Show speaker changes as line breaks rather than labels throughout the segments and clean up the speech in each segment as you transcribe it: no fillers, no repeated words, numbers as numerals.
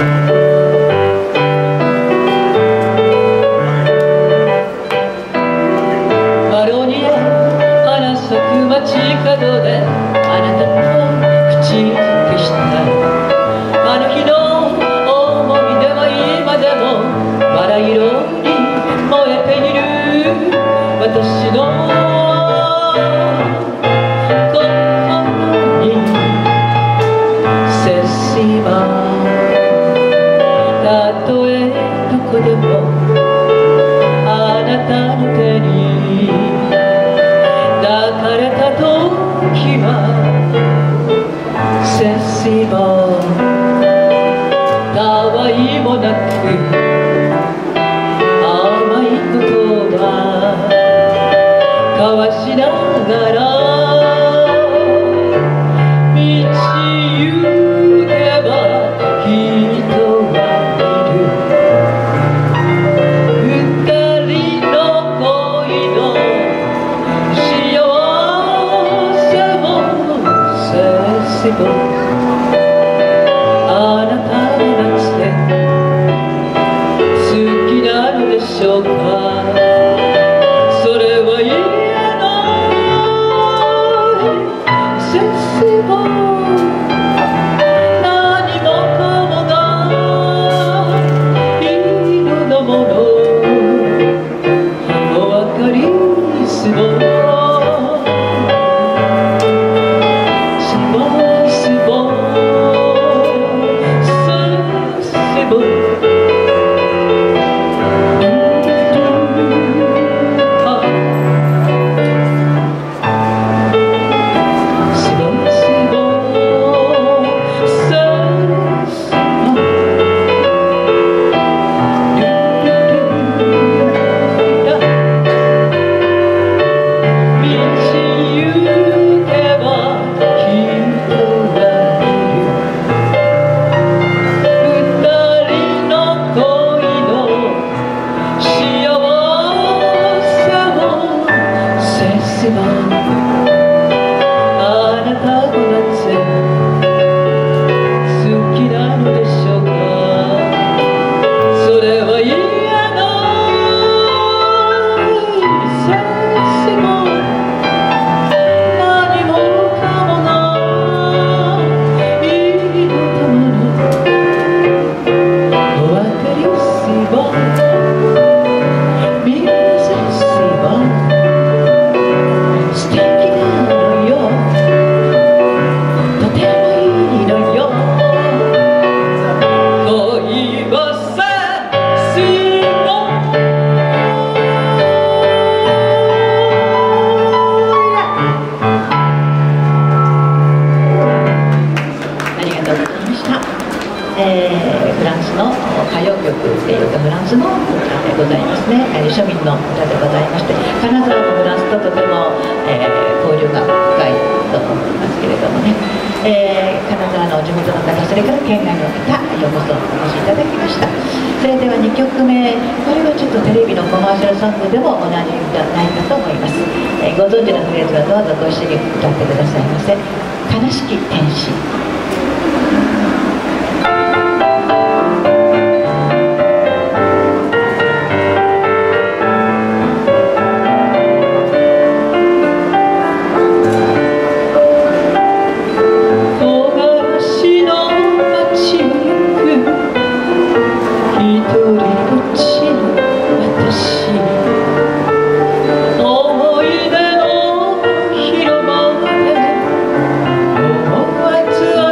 マロニア花咲く街角であなたと口づけしたあの日の思い出は今でもバラ色に燃えている私の心に接しばたとえどこでもあなたの手に抱かれた時は接しばたわいもなく甘い言葉交わしながら道行けば人はいる二人の恋の幸せを接しばあなたが好きなのでしょうかそれは言えない切ば何もかもがいいのだものお分かりすもしぼしぼせぼあなたとなぜ好きなのでしょうかそれは言えない切も何もかもがいいのだものお分かりすば見せすばフランスの歌謡曲っていうかフランスの歌でございますね、庶民の歌でございまして、金沢のフランスととても、交流が深いと思いますけれどもね、金沢の地元の方、それから県外の方、ようこそお越しいただきました。それでは2曲目、これはちょっとテレビのコマーシャルソングでもおなじみじゃないかと思います。ご存知のフレーズはどうぞご一緒に歌ってくださいませ。悲しき天使。思い出の広場で思わず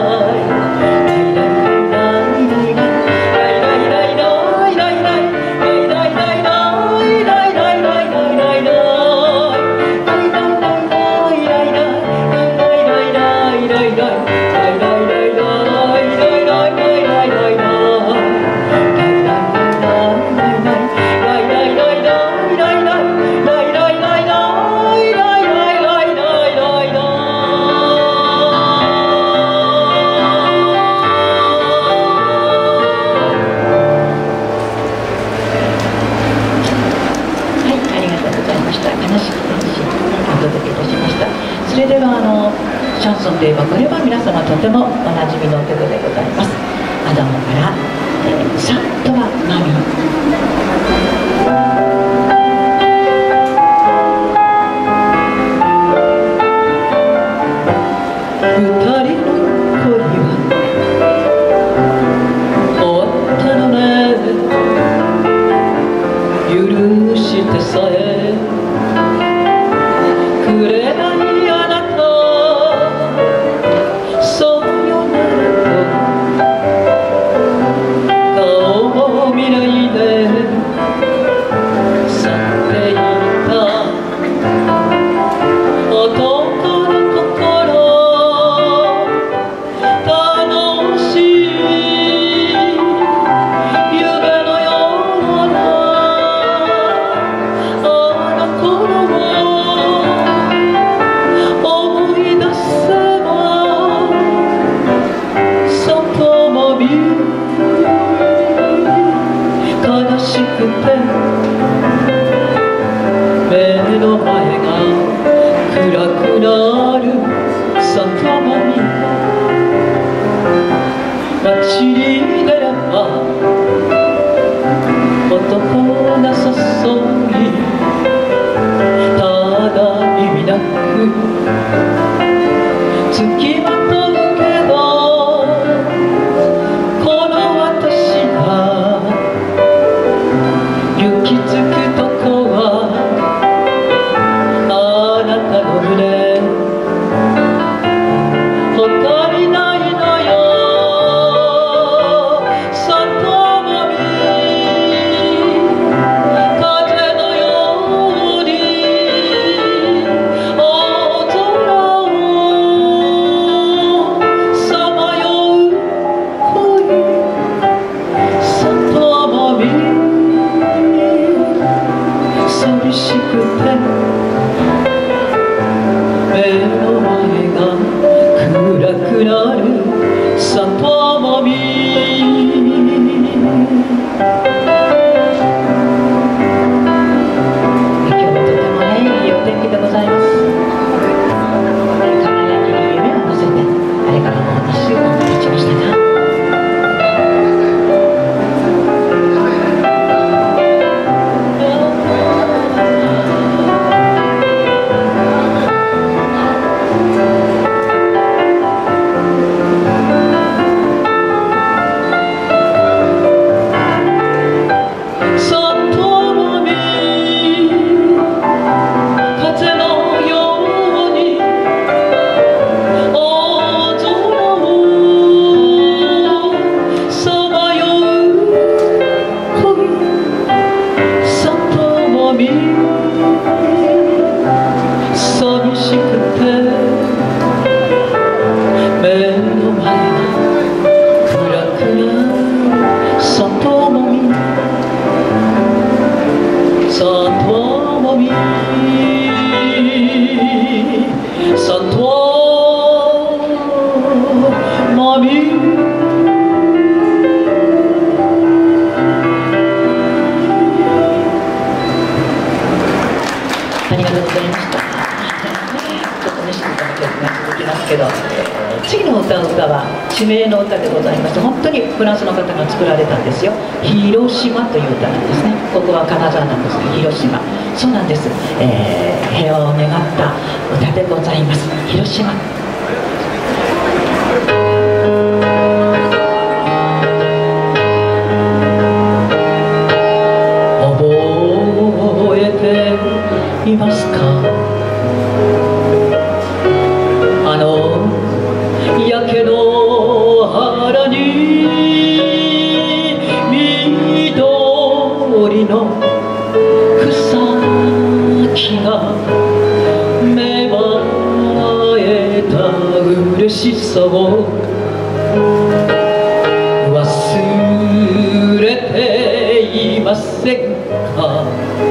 それではシャンソンといえばこれは皆様とてもおなじみの曲でございます。アダモから「サントラマミ」。二人の恋は終わったのね、許してさえくれないあなた、そうよならと顔を見ないで去っていった男の心、楽しい夢のようなあの頃を思い出せば外も見悲しくて目の前が暗くなる里間に街に出れば男が誘い、ただ意味なく付きまとうけど、この私が行き着くとこはあなたの胸、他にないのよ。外も見風のように大空をさまよう恋、外も見寂しくてけど、次の歌を歌は地名の歌でございます。本当にフランスの方が作られたんですよ。広島という歌なんですね。ここは金沢なんですけど、広島、そうなんです、平和を願った歌でございます。広島。覚えていますか、あの焼け野原に緑の草木が芽生えた嬉しさを忘れていませんか。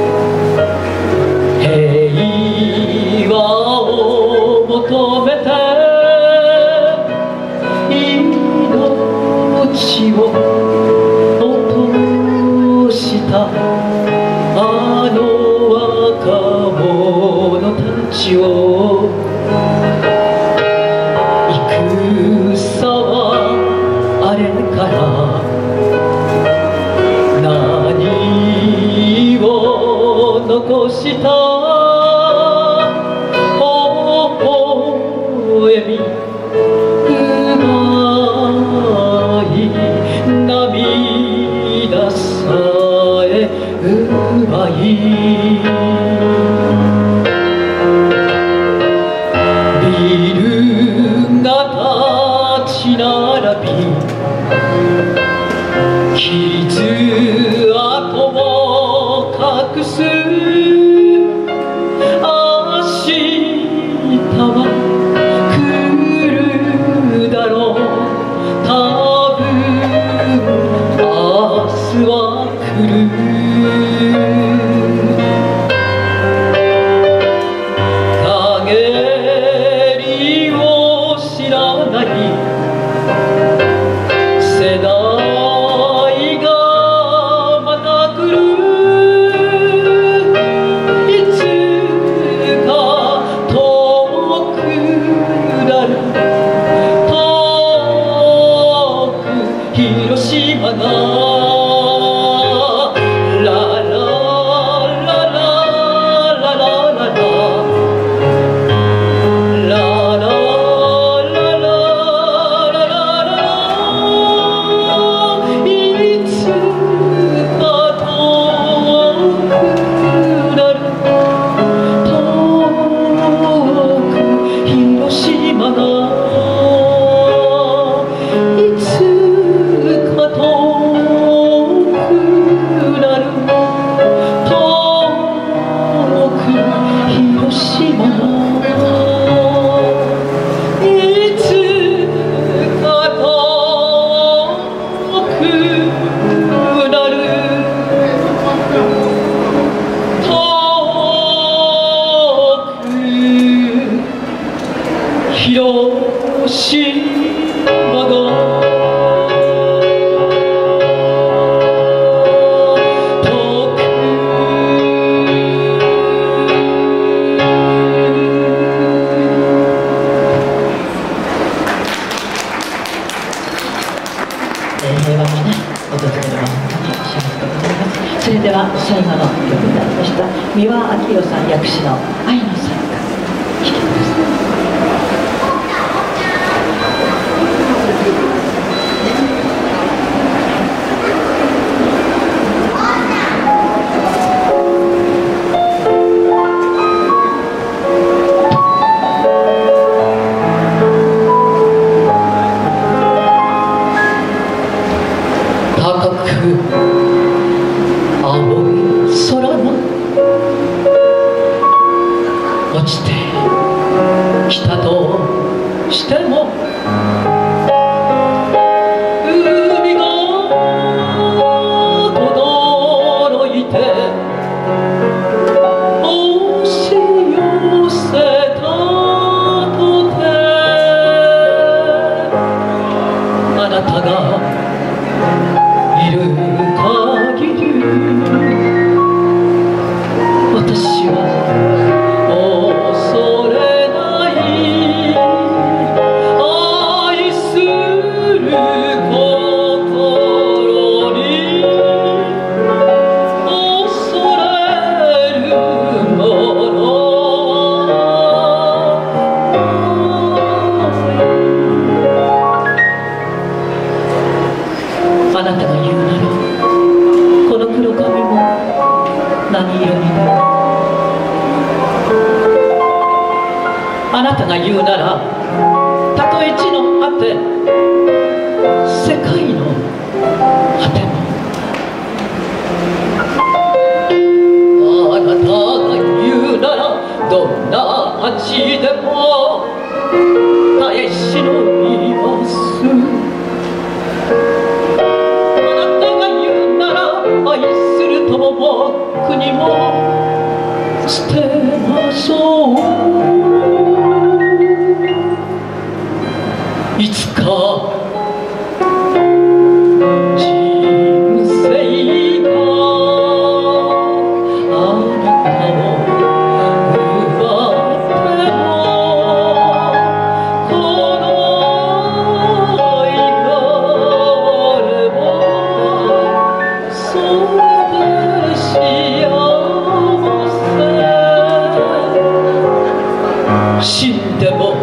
平和を求めて命を落としたあの若者たちを、戦はあれから何を残した微笑み涙さえ奪い、ビルが立ち並び傷跡を隠す、明日は来るだろう、多分明日は来る。陰りを知らない世代がまた来る、いつか遠くなる、遠く広島が広島が遠く、平和がね訪れるのは本当に幸せでございます。それでは最後の曲になりました三輪明宏さん訳詞の「愛の賛歌」聴きください。高く青い空の落ちてきたとしても、海が轟いて押し寄せたとて、あなたがいる限り私は恐れない、 あなたが言うなら、たとえ地の果て、世界の果ても、あなたが言うなら、どんな味でも耐え忍びます。あなたが言うなら、愛する友も国も捨てましょう。いつか人生があなたを奪っても、この愛があればそれで幸せ。死んでも